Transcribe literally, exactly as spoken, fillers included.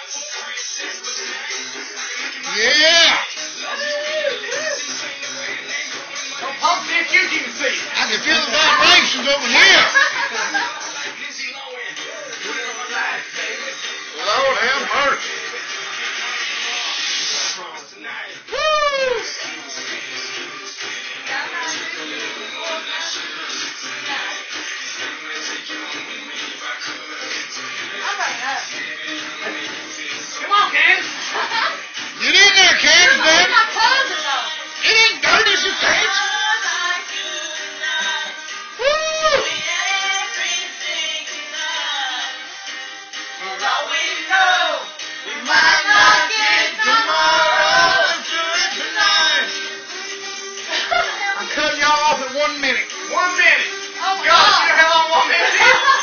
Yeah. Pump see if you can see. I can feel the vibrations over here. Lord have mercy. Woo! Come on, Ken. Get in there, Cans, man. not closing though. It ain't dirty, it's just Cans. Woo! Might not get Tomorrow, let's do it tonight. I'm cutting y'all off in one minute. One minute. Oh my God, God. you know how long one minute is?